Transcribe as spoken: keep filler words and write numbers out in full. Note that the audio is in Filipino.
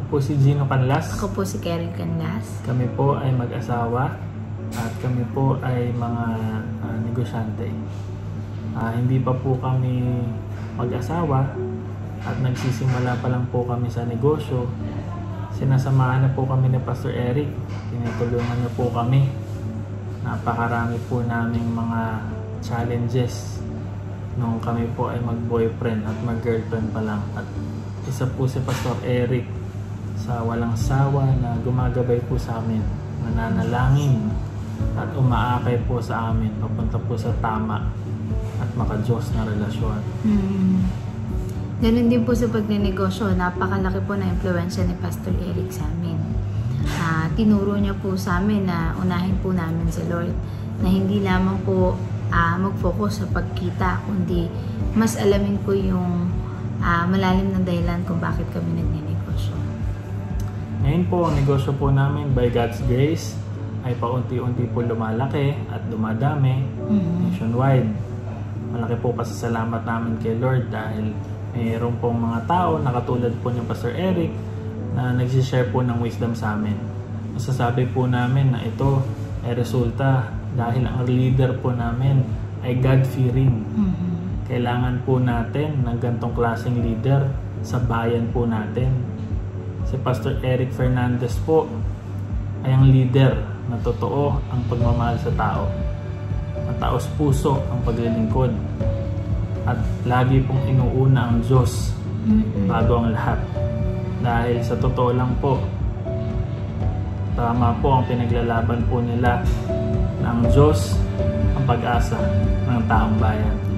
po si Gino Canlas. Ako po si Karen Canlas. Kami po ay mag-asawa at kami po ay mga uh, negosyante. Uh, hindi pa po kami mag-asawa at nagsisimula pa lang po kami sa negosyo. Sinasamahan na po kami ni Pastor Eric. Tinutulungan niya po kami. Napakarami po naming mga challenges nung kami po ay mag-boyfriend at mag-girlfriend pa lang. At isa po si Pastor Eric sa walang sawa na gumagabay po sa amin, mananalangin at umaakay po sa amin papunta po sa tama at maka-Diyos na relasyon. Hmm. Ganun din po sa pagnenegosyo, napakalaki po na impluwensya ni Pastor Eric sa amin. Uh, tinuro niya po sa amin na unahin po namin si Lord, na hindi lamang po uh, mag-focus sa pagkita, kundi mas alamin po yung uh, malalim na dahilan kung bakit kami nagnenegosyo. Ngayon po, ang negosyo po namin by God's grace ay paunti-unti po lumalaki at dumadami mm-hmm. nationwide. Malaki po pasasalamat namin kay Lord dahil mayroon pong mga tao na katulad po ni Pastor Eric na nagsishare po ng wisdom sa amin. Masasabi po namin na ito ay resulta dahil ang leader po namin ay God-fearing. Mm-hmm. Kailangan po natin ng gantong klaseng leader sa bayan po natin. Si Pastor Eric Fernandez po ay ang leader na totoo ang pagmamahal sa tao. Mataos puso ang paglilingkod. At lagi pong inuuna ang Diyos mm-hmm. bago ang lahat. Dahil sa totoo lang po, tama po ang pinaglalaban po nila na ang Diyos ang pag-asa ng taong bayan.